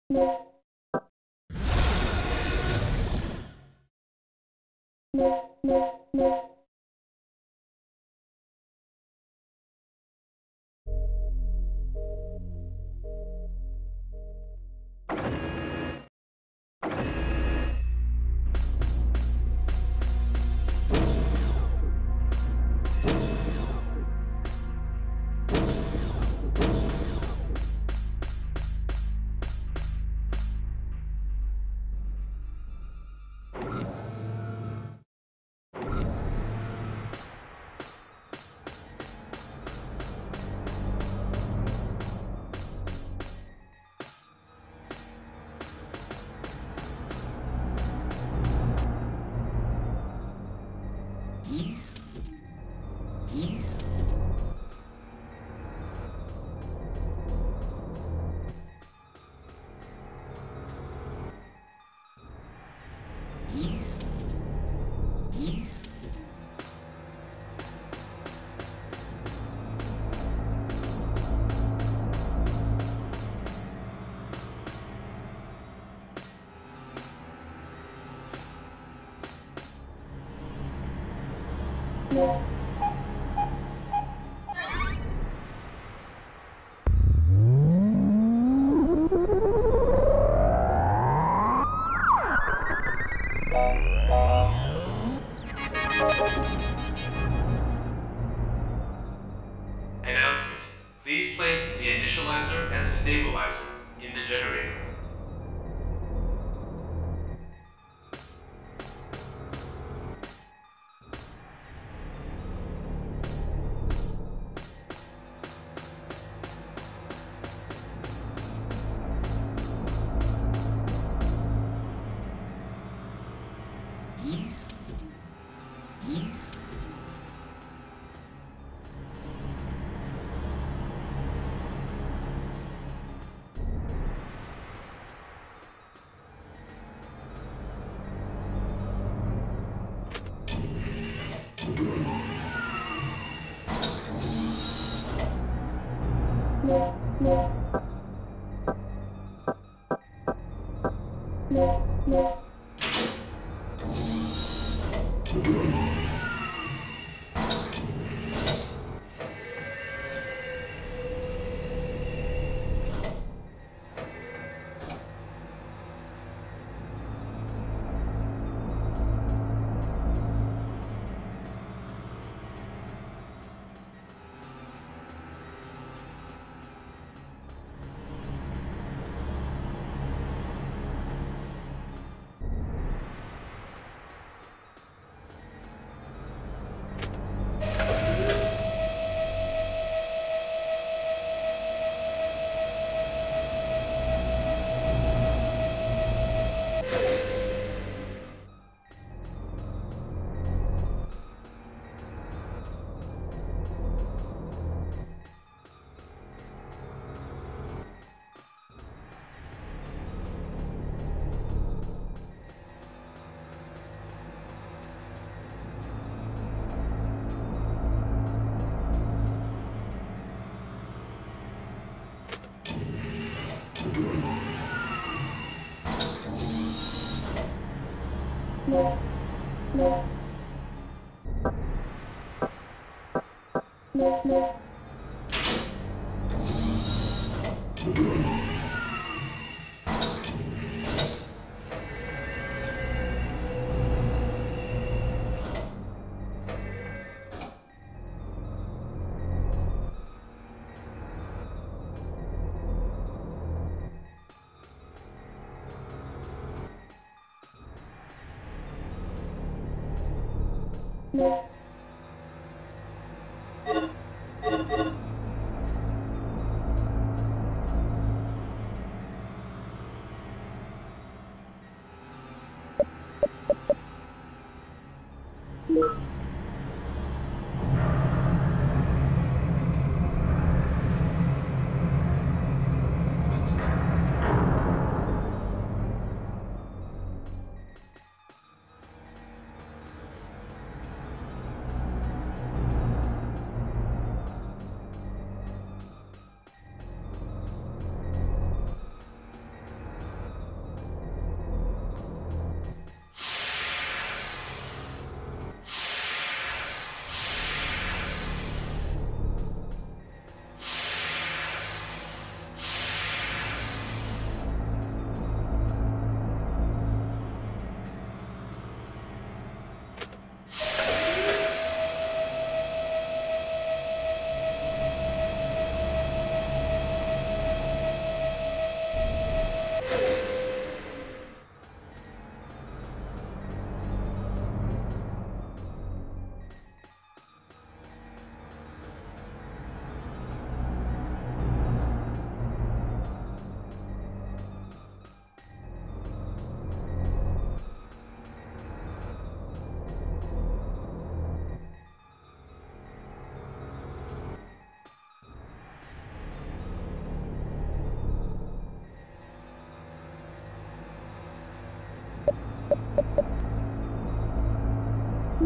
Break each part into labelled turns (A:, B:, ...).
A: Announcement. Please place the initializer and the stabilizer in the generator.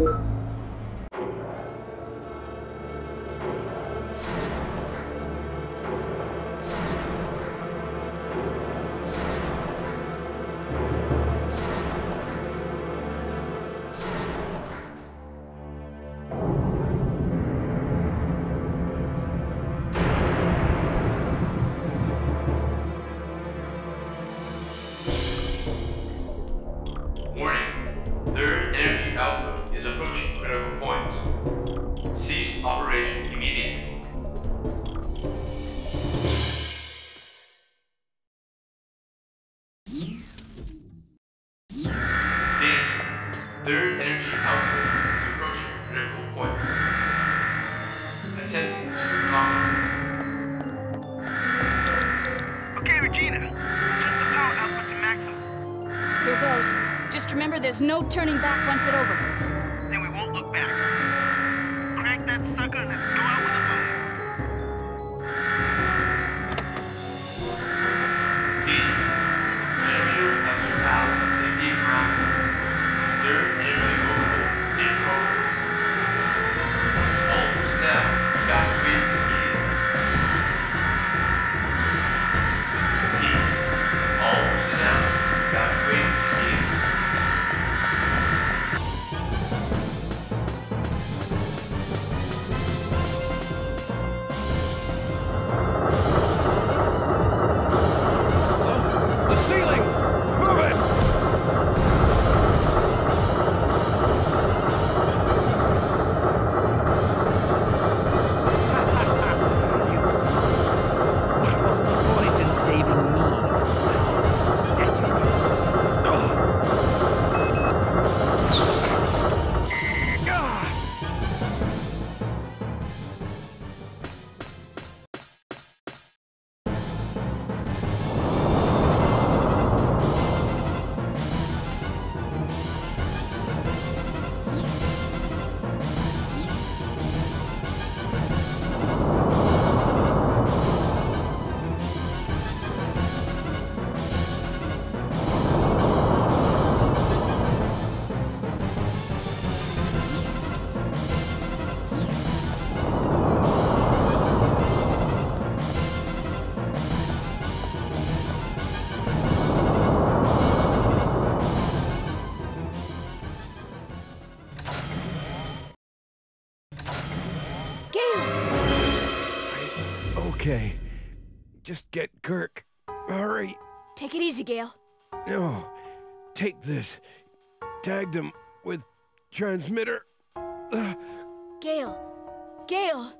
A: Warning. Third energy output is approaching critical point. Cease operation immediately. Danger. Third energy output is approaching critical point. Attempting to compensate.
B: Okay, Regina. Adjust the power output to maximum.
C: Here goes. Just remember there's no turning back once it overloads.
B: Then we won't look back. Crank that sucker and let's go out with a boom.
A: Danger. Generator has surpassed the safety parameter. Third energy overload in progress. All personnel evacuate immediately. Repeat. All personnel evacuate immediately.
D: The ceiling! Move it!
E: What was the point in saving me? Pathetic.
D: Okay. Just get Kirk. Hurry.
C: Take it easy, Gale.
D: No. Take this. Tagged him with transmitter.
C: Gale. Gale.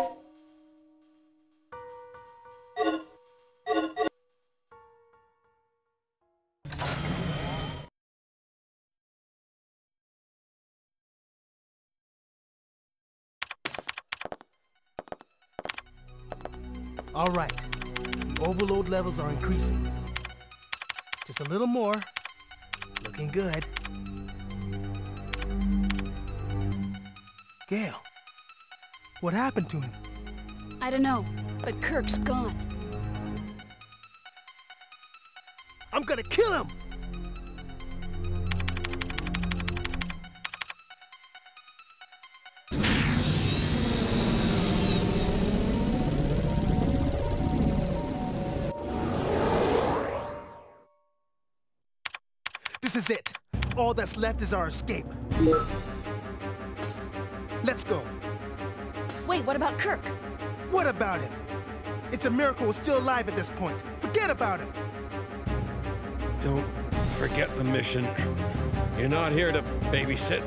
F: All right, the overload levels are increasing. Just a little more. Looking good. Gale, what happened to him?
C: I don't know, but Kirk's gone.
F: I'm gonna kill him! This is it. All that's left is our escape. Let's go.
C: Wait, what about Kirk?
F: What about him? It's a miracle we're still alive at this point. Forget about him.
D: Don't forget the mission. You're not here to babysit.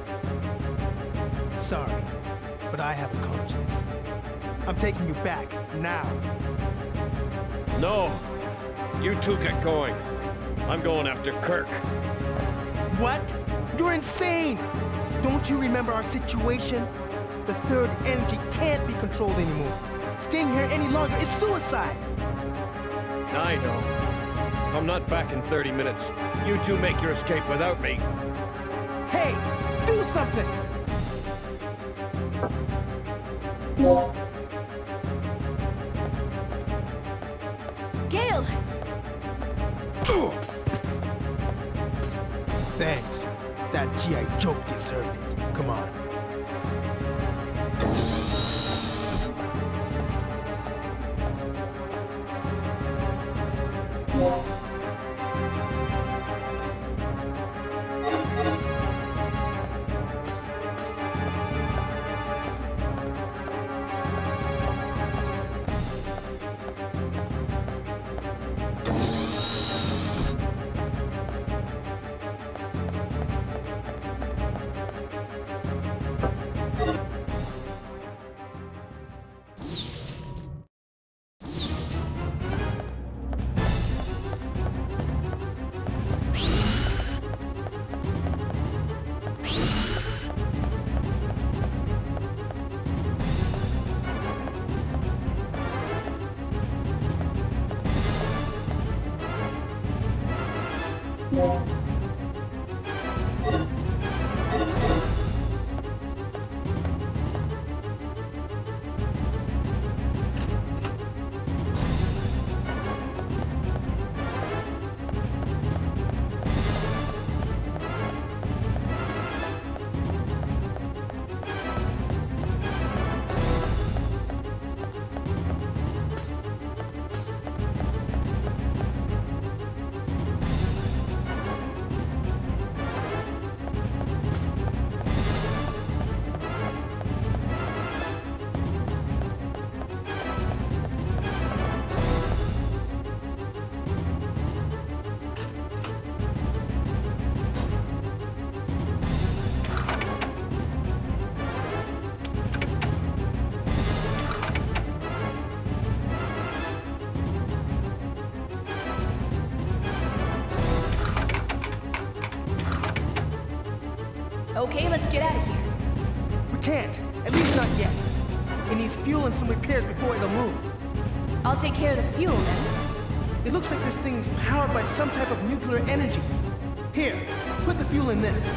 F: Sorry, but I have a conscience. I'm taking you back, now.
D: No. You two get going. I'm going after Kirk.
F: What? You're insane! Don't you remember our situation? The third energy can't be controlled anymore. Staying here any longer is suicide!
D: I know. If I'm not back in 30 minutes, you two make your escape without me.
F: Hey, do something!
C: Gale!
F: Thanks. That G.I. Joe deserved it. Come on.
C: Okay, let's get out of here.
F: We can't. At least not yet. It needs fuel and some repairs before it'll move.
C: I'll take care of the fuel then.
F: It looks like this thing's powered by some type of nuclear energy. Here, put the fuel in this.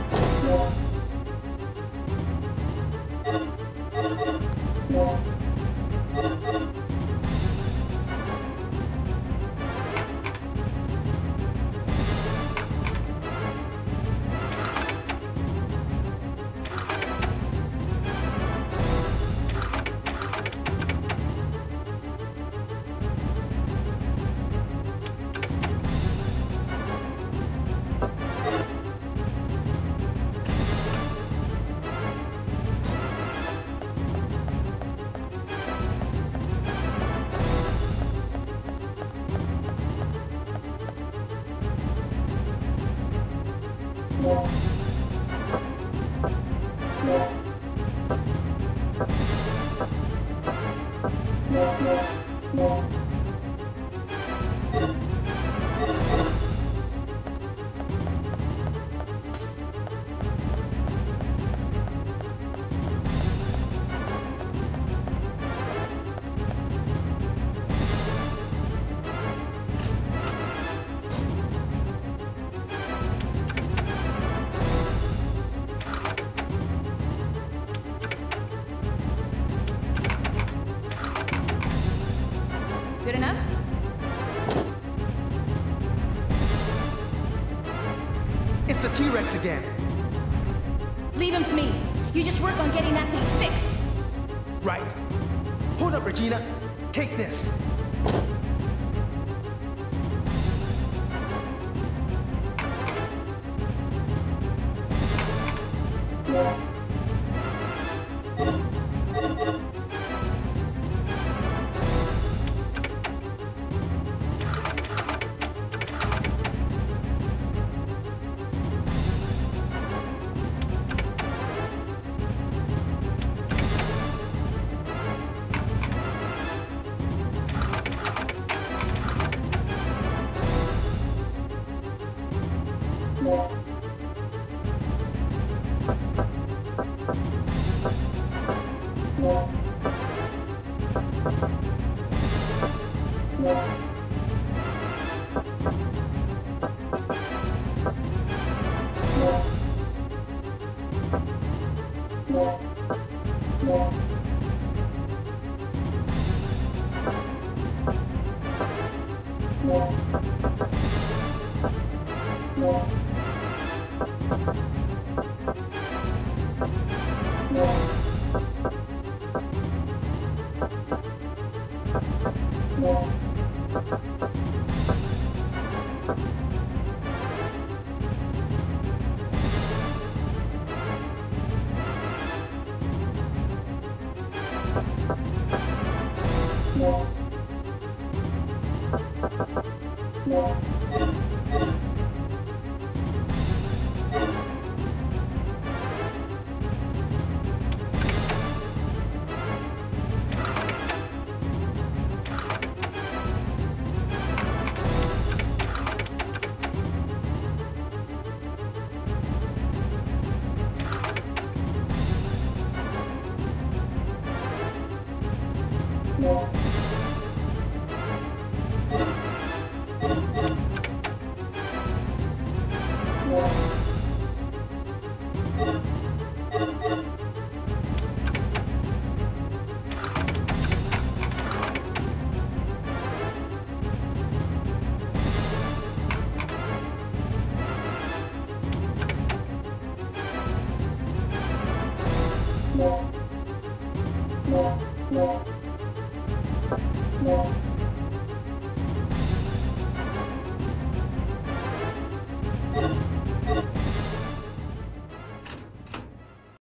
C: Good enough?
F: It's the T-Rex again.
C: Leave him to me. You just work on getting that thing fixed.
F: Right. Hold up, Regina. Take this.
G: Thank you.